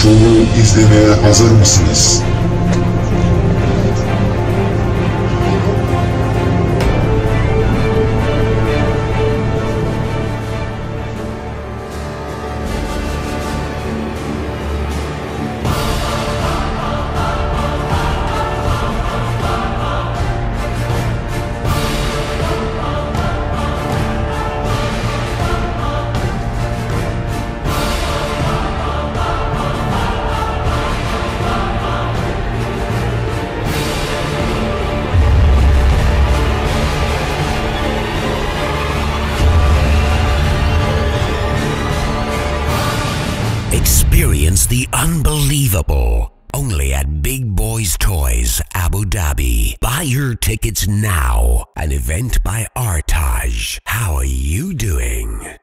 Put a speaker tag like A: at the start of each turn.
A: Şovu izlemeye hazır mısınız?
B: Experience the unbelievable only at Big Boys Toys, Abu Dhabi. Buy your tickets now. An event by Artaj. How are you doing?